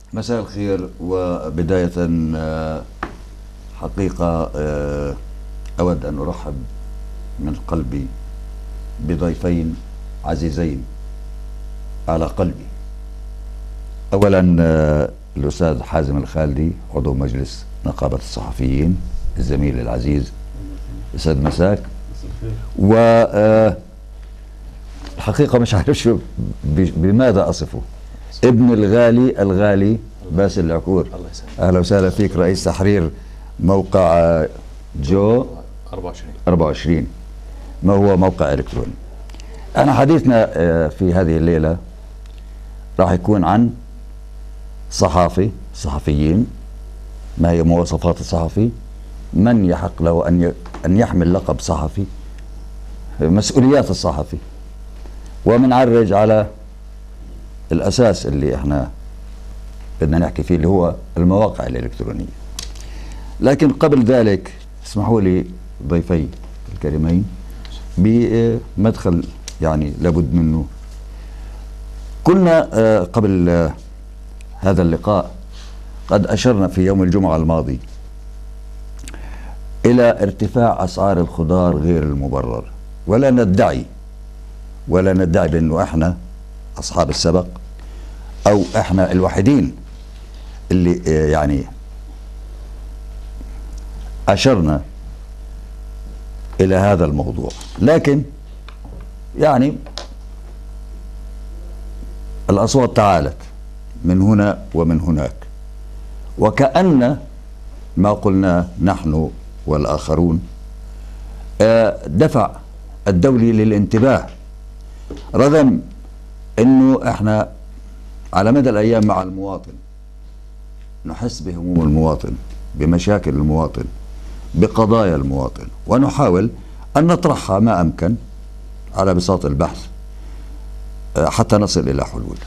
مساء الخير. وبداية حقيقة أود أن أرحب من قلبي بضيفين عزيزين على قلبي. أولا الأستاذ حازم الخالدي عضو مجلس نقابة الصحفيين، الزميل العزيز، يسعد مساك. والحقيقة مش عارف شو بماذا أصفه، ابن الغالي باسل العكور. أهلا وسهلا فيك، رئيس تحرير موقع جو 24. ما هو موقع إلكتروني. أنا حديثنا في هذه الليلة راح يكون عن صحفيين، ما هي مواصفات الصحفي، من يحق له أن يحمل لقب صحفي، مسؤوليات الصحفي، ومنعرج على الأساس اللي احنا بدنا نحكي فيه اللي هو المواقع الإلكترونية. لكن قبل ذلك اسمحوا لي ضيفي الكريمين بمدخل يعني لابد منه. كنا قبل هذا اللقاء قد أشرنا في يوم الجمعة الماضي إلى ارتفاع أسعار الخضار غير المبرر، ولا ندعي بأنه احنا أصحاب السبق أو احنا الوحيدين اللي يعني أشرنا إلى هذا الموضوع. لكن يعني الأصوات تعالت من هنا ومن هناك، وكأن ما قلناه نحن والآخرون دفع الدولي للانتباه، رغم أنه احنا على مدى الأيام مع المواطن نحس بهموم المواطن، بمشاكل المواطن، بقضايا المواطن، ونحاول أن نطرحها ما أمكن على بساط البحث حتى نصل إلى حلول.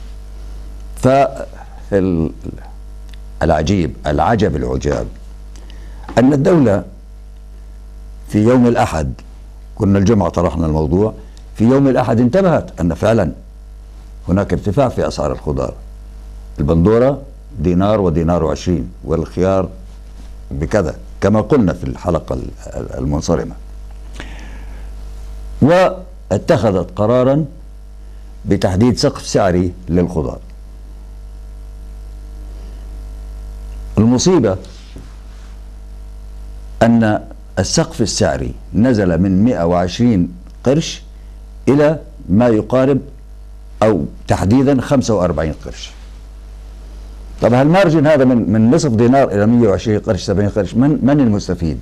العجب العجاب أن الدولة في يوم الأحد، كنا الجمعة طرحنا الموضوع، في يوم الأحد انتبهت أن فعلا هناك ارتفاع في أسعار الخضار. البندورة دينار ودينار و20، والخيار بكذا كما قلنا في الحلقة المنصرمة. واتخذت قرارا بتحديد سقف سعري للخضار. المصيبة أن السقف السعري نزل من 120 قرش إلى ما يقارب أو تحديدا 45 قرش. طب هالمارجن هذا من نصف دينار إلى 120 قرش 70 قرش، من المستفيد؟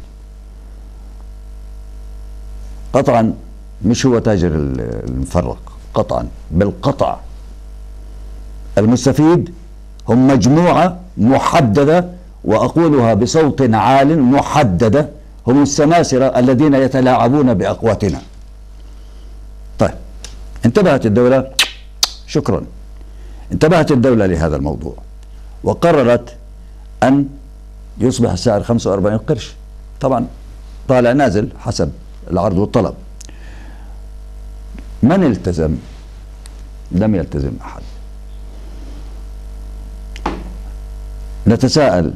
قطعا مش هو تاجر المفرق، قطعا بالقطع المستفيد هم مجموعة محددة، وأقولها بصوت عال محددة، هم السماسرة الذين يتلاعبون بأقواتنا. طيب انتبهت الدولة، شكرا، انتبهت الدولة لهذا الموضوع وقررت أن يصبح السعر 45 قرش، طبعا طالع نازل حسب العرض والطلب. من التزم؟ لم يلتزم أحد. نتساءل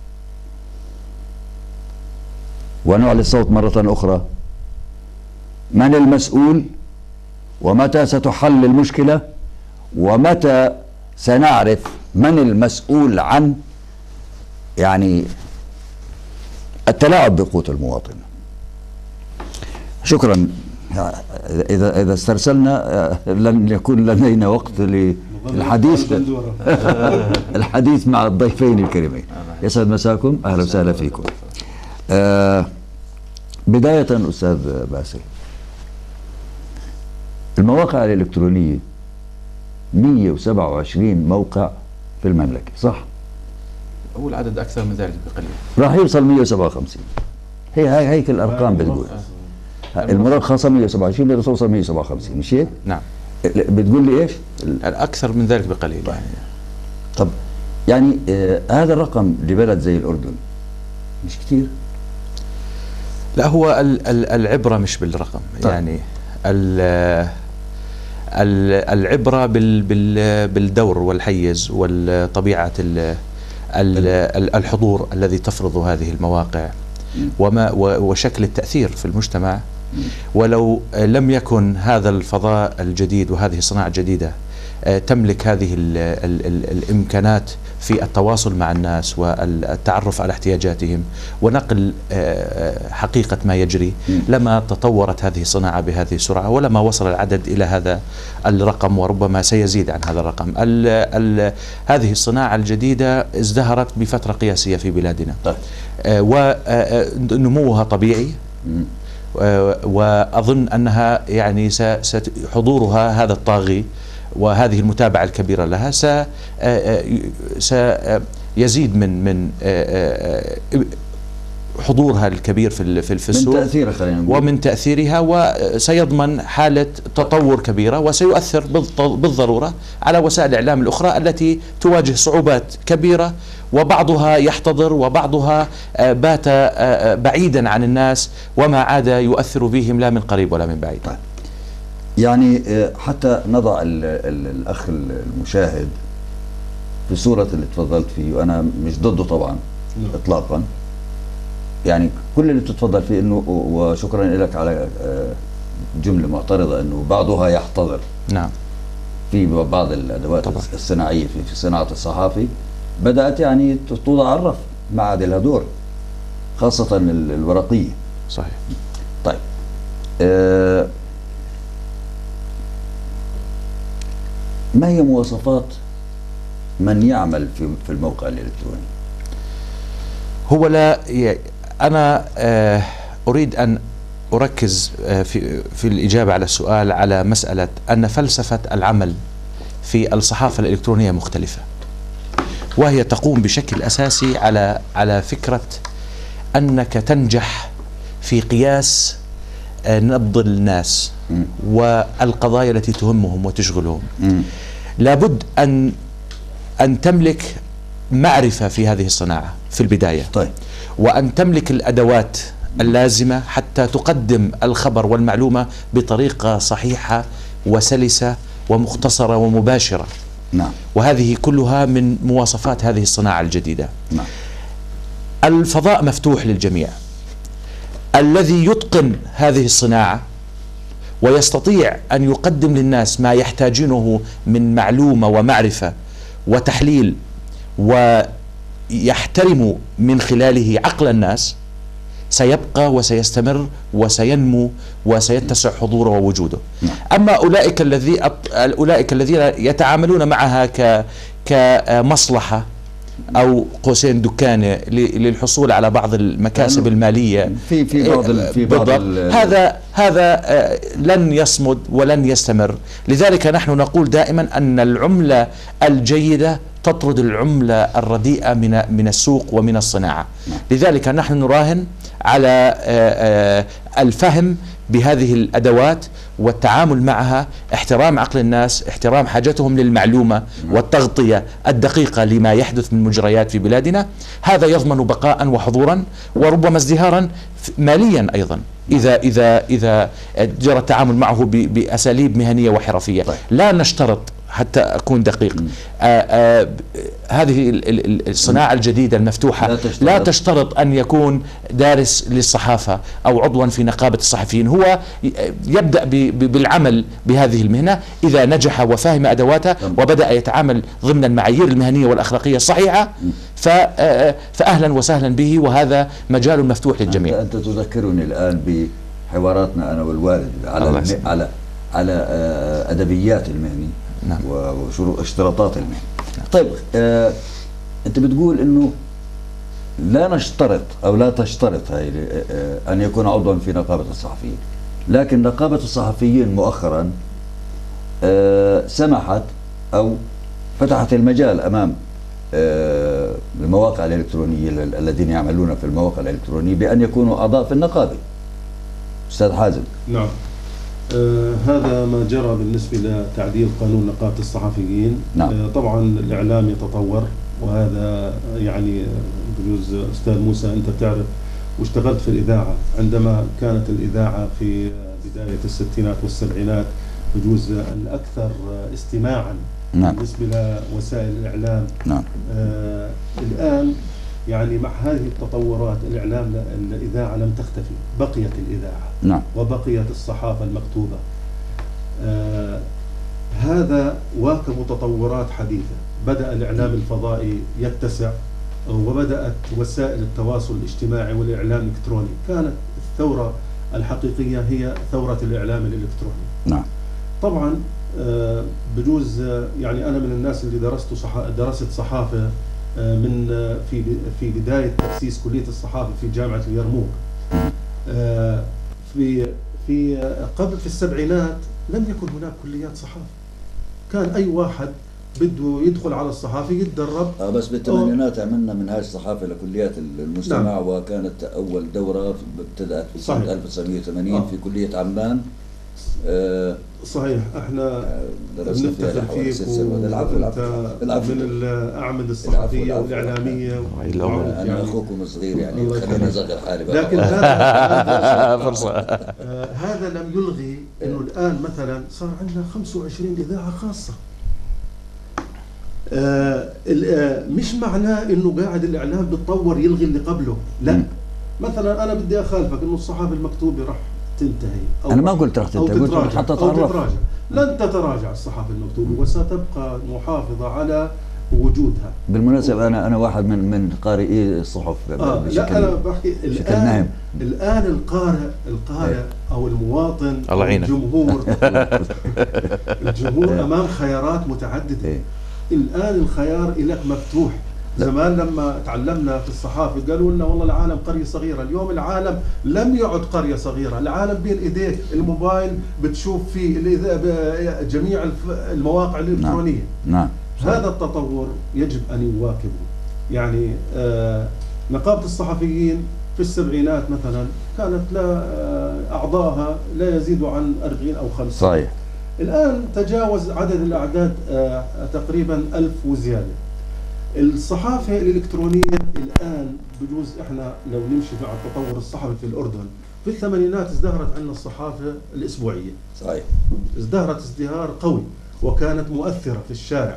ونعلي الصوت مرة أخرى، من المسؤول؟ ومتى ستحل المشكلة؟ ومتى سنعرف من المسؤول عن يعني التلاعب بقوت المواطن؟ شكرا. إذا استرسلنا لن يكون لدينا وقت للحديث الحديث مع الضيفين الكريمين. يسعد مساكم، أهلا وسهلا فيكم. بداية أستاذ باسل، المواقع الإلكترونية 127 موقع في المملكة، صح؟ هو العدد أكثر من ذلك بقليل، راح يوصل 157. هيك الأرقام بتقول. المرخصة 127 بدها توصل 157، مش هيك؟ نعم. بتقول لي ايش؟ أكثر من ذلك بقليل يعني. طب يعني هذا الرقم لبلد زي الأردن مش كتير؟ لا، هو العبرة مش بالرقم. طيب. يعني العبرة بالدور والحيز والطبيعة الحضور الذي تفرض هذه المواقع وشكل التأثير في المجتمع. ولو لم يكن هذا الفضاء الجديد وهذه الصناعة الجديدة تملك هذه الإمكانات في التواصل مع الناس والتعرف على احتياجاتهم ونقل حقيقة ما يجري، لما تطورت هذه الصناعة بهذه السرعة ولما وصل العدد إلى هذا الرقم، وربما سيزيد عن هذا الرقم. هذه الصناعة الجديدة ازدهرت بفترة قياسية في بلادنا، ونموها طبيعي، وأظن أنها يعني حضورها هذا الطاغي وهذه المتابعة الكبيرة لها سيزيد من حضورها الكبير في السوق، من تأثيرها خلينا نقول، ومن تأثيرها، وسيضمن حالة تطور كبيرة، وسيؤثر بالضرورة على وسائل الإعلام الأخرى التي تواجه صعوبات كبيرة، وبعضها يحتضر وبعضها بات بعيدا عن الناس وما عاد يؤثر بهم لا من قريب ولا من بعيد. يعني حتى نضع الأخ المشاهد في صورة اللي تفضلت فيه، وأنا مش ضده طبعا إطلاقا، يعني كل اللي بتتفضل فيه إنه، وشكرا لك على جملة معترضة، إنه بعضها يحتضر. نعم. في بعض الأدوات طبعا الصناعية في صناعة الصحافي بدأت يعني توضع على الرف، ما عاد لها دور، خاصة الورقية. صحيح. طيب ما هي مواصفات من يعمل في الموقع الإلكتروني؟ هو لا أنا أريد أن أركز في الإجابة على السؤال على مسألة أن فلسفة العمل في الصحافة الإلكترونية مختلفة، وهي تقوم بشكل أساسي على فكرة أنك تنجح في قياس نبض الناس والقضايا التي تهمهم وتشغلهم. لابد أن تملك معرفة في هذه الصناعة في البداية. طيب. وأن تملك الأدوات اللازمة حتى تقدم الخبر والمعلومة بطريقة صحيحة وسلسة ومختصرة ومباشرة. نعم. وهذه كلها من مواصفات هذه الصناعة الجديدة. نعم. الفضاء مفتوح للجميع. الذي يتقن هذه الصناعة ويستطيع أن يقدم للناس ما يحتاجونه من معلومة ومعرفة وتحليل، ويحترم من خلاله عقل الناس، سيبقى وسيستمر وسينمو وسيتسع حضوره ووجوده. أما أولئك الذين يتعاملون معها كمصلحة أو قوسين دكانة للحصول على بعض المكاسب المالية في بعض هذا لن يصمد ولن يستمر. لذلك نحن نقول دائما أن العملة الجيدة تطرد العملة الرديئة من السوق ومن الصناعة. لذلك نحن نراهن على الفهم بهذه الأدوات والتعامل معها، احترام عقل الناس، احترام حاجتهم للمعلومة والتغطية الدقيقة لما يحدث من مجريات في بلادنا. هذا يضمن بقاء وحضورا وربما ازدهارا ماليا أيضا إذا جرى التعامل معه بأساليب مهنية وحرفية. لا نشترط، حتى أكون دقيق، هذه الصناعة الجديدة المفتوحة لا تشترط أن يكون دارس للصحافة أو عضوا في نقابة الصحفيين. هو يبدأ بالعمل بهذه المهنة إذا نجح وفهم أدواتها وبدأ يتعامل ضمن المعايير المهنية والأخلاقية الصحيحة، فأهلا وسهلا به، وهذا مجال مفتوح للجميع. أنت تذكرني الآن بحواراتنا أنا والوالد على أدبيات المهنة. نعم. واشتراطات المهنة. نعم. طيب أنت بتقول إنه لا نشترط أو لا تشترط هاي أن يكون عضوا في نقابة الصحفيين، لكن نقابة الصحفيين مؤخرا سمحت أو فتحت المجال أمام المواقع الإلكترونية الذين يعملون في المواقع الإلكترونية بأن يكونوا أعضاء في النقابة. أستاذ حازم. نعم. هذا ما جرى بالنسبة لتعديل قانون نقابة الصحفيين. نعم. طبعا الإعلام يتطور، وهذا يعني بجوز أستاذ موسى أنت تعرف واشتغلت في الإذاعة، عندما كانت الإذاعة في بداية الستينات والسبعينات بجوز الأكثر استماعا نعم. بالنسبة لوسائل الإعلام. نعم. الآن يعني مع هذه التطورات الإذاعة لم تختفي، بقيت الإذاعة. نعم. وبقيت الصحافة المكتوبة. هذا واكب تطورات حديثة. بدأ الإعلام الفضائي يتسع، وبدأت وسائل التواصل الاجتماعي والإعلام الإلكتروني. كانت الثورة الحقيقية هي ثورة الإعلام الإلكتروني. نعم. طبعا بجوز يعني أنا من الناس اللي درست صحافة من في بداية تأسيس كلية الصحافة في جامعة اليرموك. في قبل في السبعينات لم يكن هناك كليات صحافة. كان أي واحد بده يدخل على الصحافة يتدرب. بس بالثمانينات عملنا منهاج الصحافة لكليات المجتمع. نعم. وكانت أول دورة ابتدأت في سنة 1980 في كلية عمان. صحيح. احنا نفتخر فيك من الأعمدة الصحفية والإعلامية. أنا أخوكم الصغير يعني خليني أصغر حالي بقى. لكن هذا لم يلغي إنه الآن مثلا صار عندنا 25 إذاعة خاصة. مش معناه إنه قاعد الإعلام بتطور يلغي اللي قبله، لا. مثلا أنا بدي أخالفك إنه الصحافة المكتوبة راح تنتهي. أنا ما قلت راح تنتهي، قلت حتى تتراجع. لن تتراجع الصحافة المكتوبة وستبقى محافظة على وجودها. بالمناسبة أنا واحد من قارئي الصحف. لا أنا بحكي الآن القارئ أو المواطن أو الجمهور أمام خيارات متعددة. الآن الخيار لك مفتوح. زمان لما تعلمنا في الصحافة قالوا لنا والله العالم قرية صغيرة. اليوم العالم لم يعد قرية صغيرة، العالم بين ايديك. الموبايل بتشوف فيه جميع المواقع الإلكترونية. نعم. هذا التطور يجب أن يواكبه. يعني نقابة الصحفيين في السبعينات مثلا كانت لا أعضائها لا يزيد عن 40 أو 50. صحيح. الآن تجاوز عدد الأعداد تقريبا 1000 وزيادة. الصحافة الإلكترونية الآن بجوز إحنا لو نمشي مع التطور الصحفي في الأردن، في الثمانينات ازدهرت عندنا الصحافة الأسبوعية. صحيح. ازدهرت ازدهار قوي وكانت مؤثرة في الشارع.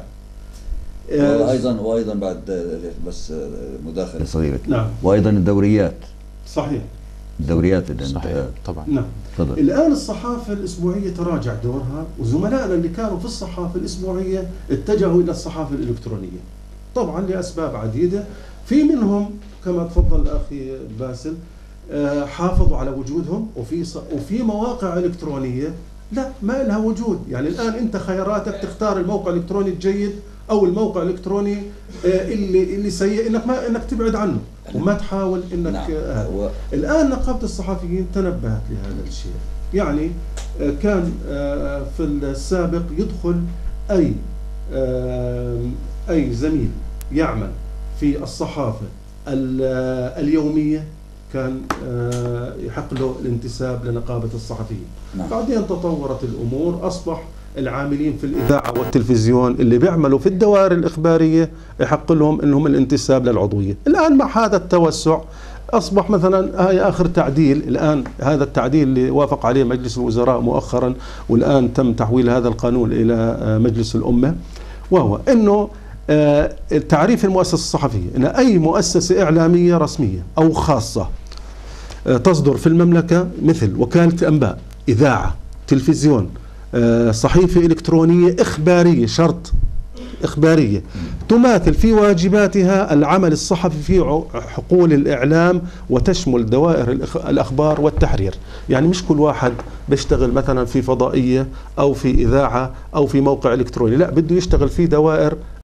وأيضا بعد بس مداخلة صغيرة. نعم. وأيضا الدوريات. صحيح. الدوريات صحيح طبعا. نعم. فضل. الآن الصحافة الأسبوعية تراجع دورها، وزملائنا اللي كانوا في الصحافة الأسبوعية اتجهوا إلى الصحافة الإلكترونية. طبعا لأسباب عديدة. في منهم كما تفضل الأخي باسل حافظوا على وجودهم، وفي مواقع إلكترونية لا ما لها وجود. يعني الآن أنت خياراتك تختار الموقع الإلكتروني الجيد أو الموقع الإلكتروني اللي سيء، إنك تبعد عنه وما تحاول إنك. نعم. الآن نقابة الصحفيين تنبهت لهذا الشيء. يعني كان في السابق يدخل أي زميل يعمل في الصحافة اليومية كان يحق له الانتساب لنقابة الصحفيين. نعم. بعدين تطورت الأمور، أصبح العاملين في الإذاعة والتلفزيون اللي بيعملوا في الدوائر الإخبارية يحق لهم إنهم الانتساب للعضوية. الآن مع هذا التوسع أصبح مثلا هاي آخر تعديل، الآن هذا التعديل اللي وافق عليه مجلس الوزراء مؤخرا، والآن تم تحويل هذا القانون إلى مجلس الأمة، وهو إنه تعريف المؤسسة الصحفية إن أي مؤسسة إعلامية رسمية أو خاصة تصدر في المملكة مثل وكالة أنباء، إذاعة، تلفزيون، صحيفة إلكترونية إخبارية، شرط إخبارية، تماثل في واجباتها العمل الصحفي في حقول الإعلام وتشمل دوائر الأخبار والتحرير. يعني مش كل واحد بيشتغل مثلا في فضائية أو في إذاعة أو في موقع إلكتروني، لا، بده يشتغل في دوائر